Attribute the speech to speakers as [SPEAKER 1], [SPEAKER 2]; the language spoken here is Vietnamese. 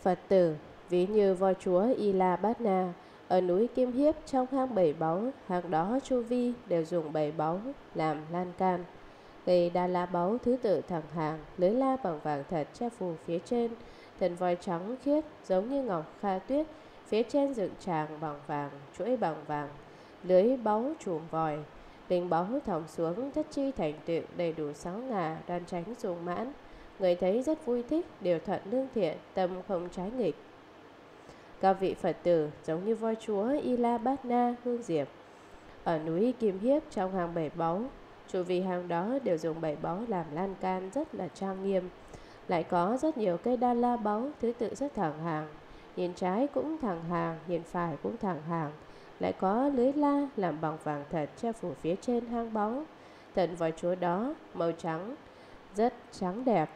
[SPEAKER 1] Phật tử ví như voi chúa Y La Bát Na ở núi Kim Hiếp trong hang bảy báu, hang đó chu vi đều dùng bảy báu làm lan can. Cây đa la báu thứ tự thẳng hàng, lưới la bằng vàng thật che phủ phía trên. Thân voi trắng khiết giống như ngọc kha tuyết, phía trên dựng tràng bằng vàng, chuỗi bằng vàng, lưới báu trùm vòi. Bình báu thòng xuống, thất chi thành tựu đầy đủ sáu ngà, đoan tránh sung mãn. Người thấy rất vui thích, điều thuận lương thiện, tâm không trái nghịch. Các vị Phật tử giống như voi chúa Y La Bát Na hương diệp ở núi Kim Hiếp trong hang bảy báu. Chu vi hang đó đều dùng bảy báu làm lan can rất là trang nghiêm. Lại có rất nhiều cây đa la báu thứ tự rất thẳng hàng, nhìn trái cũng thẳng hàng, nhìn phải cũng thẳng hàng. Lại có lưới la làm bằng vàng thật che phủ phía trên hang báu. Thân voi chúa đó màu trắng rất trắng đẹp,